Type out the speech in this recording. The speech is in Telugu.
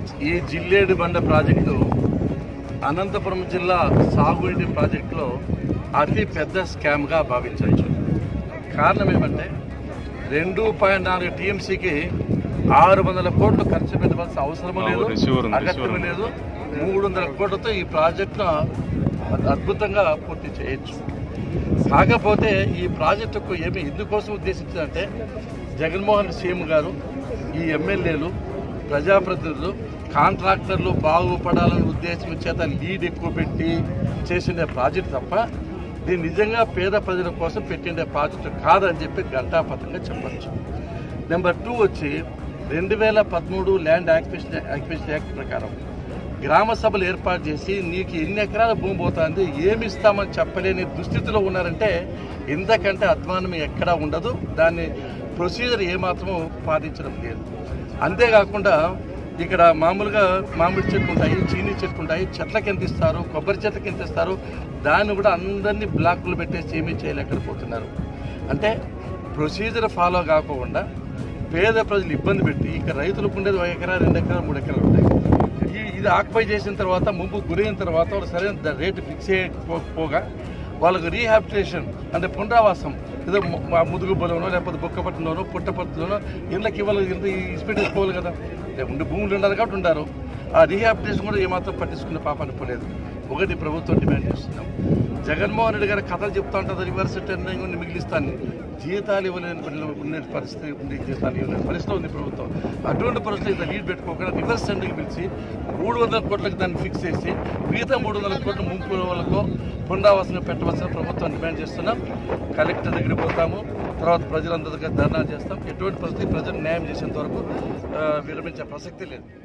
ఈ జిల్లేడు బండ ప్రాజెక్టు అనంతపురం జిల్లా సాగునీటి ప్రాజెక్టులో అతి పెద్ద స్కామ్గా భావించవచ్చు. కారణం ఏమంటే 2.4 టీఎంసీకి 600 కోట్లు ఖర్చు పెట్టవలసిన అవసరం లేదు, అగత్యం లేదు. 300 కోట్లతో ఈ ప్రాజెక్టును అద్భుతంగా పూర్తి చేయొచ్చు. కాకపోతే ఈ ప్రాజెక్టుకు ఎందుకోసం ఉద్దేశించిందంటే జగన్మోహన్ సీఎం గారు, ఈ ఎమ్మెల్యేలు, ప్రజాప్రతినిధులు, కాంట్రాక్టర్లు బాగుపడాలని ఉద్దేశం చేత లీడ్ ఎక్కువ పెట్టి చేసిన ప్రాజెక్టు తప్ప దీన్ని నిజంగా పేద ప్రజల కోసం పెట్టిండే ప్రాజెక్టు కాదని చెప్పి ఘంటాపథంగా చెప్పచ్చు. నెంబర్ 2 వచ్చి 2013 ల్యాండ్ యాక్విజిషన్ యాక్ట్ ప్రకారం గ్రామ సభలు ఏర్పాటు చేసి నీకు ఎన్ని ఎకరాల భూమి పోతుంది, ఏమి ఇస్తామని చెప్పలేని దుస్థితిలో ఉన్నారంటే ఇంతకంటే అధ్వానం ఎక్కడా ఉండదు. దాన్ని ప్రొసీజర్ ఏమాత్రమూ పాటించడం లేదు. అంతేకాకుండా ఇక్కడ మామూలుగా మామిడి చెట్లు ఉంటాయి, చీనీ చెట్లు ఉంటాయి, చెట్లకి ఎంత ఇస్తారు, కొబ్బరి చెట్లకి ఎంత ఇస్తారు, దాన్ని కూడా అందరినీ బ్లాక్లు పెట్టేసి ఏమీ చేయలేకపోతున్నారు. అంటే ప్రొసీజర్ ఫాలో కాకుండా పేద ప్రజలు ఇబ్బంది పెట్టి ఇక్కడ రైతులకు ఉండేది 1 ఎకరా, 2 ఎకరాలు, 3 ఎకరాలు ఉంటాయి. ఇది ఆక్యుపై చేసిన తర్వాత, ముంపు గురైన తర్వాత వాళ్ళు సరైన రేటు ఫిక్స్ చేయకపోగా వాళ్ళకు రీహాబిటేషన్ అంటే పునరావాసం ఏదో ముదుగు బలంలో లేకపోతే బొక్కపట్టిలోనో పుట్టపట్టులోనో ఇళ్ళకి ఇన్స్పెక్ట్ చేసుకోవాలి కదా, ఉండే భూములు ఉండాలి కాబట్టి ఉంటారు. ఆ రీహాబిటేషన్ కూడా ఏమాత్రం పట్టించుకునే పాపాన్ని పోలేదు. ఒకటి ప్రభుత్వం డిమాండ్ చేస్తున్నాం. జగన్మోహన్ రెడ్డి గారు కథలు చెప్తా ఉంటుంది, రివర్స్ టెండరింగ్ మిగిలిస్తాను, జీతాలు ఇవ్వలేని ఉండే పరిస్థితి ఉంది, జీతాలు ఇవ్వలేని పరిస్థితి ఉంది ప్రభుత్వం. అటువంటి పరిస్థితి ఇంత లీడ్ పెట్టుకోకుండా రివర్స్ టెండరింగ్ పిలిచి 300 కోట్లకు దాన్ని ఫిక్స్ చేసి మిగతా 300 కోట్ల ముంపు వాళ్ళకు పునరావాసన పెట్టవలసిన ప్రభుత్వం డిమాండ్ చేస్తున్నాం. కలెక్టర్ దగ్గరికి పోతాము, తర్వాత ప్రజలందరి దగ్గర ధర్నా చేస్తాం. ఎటువంటి పరిస్థితి ప్రజలు న్యాయం చేసేంత వరకు విరమించే ప్రసక్తి లేదు.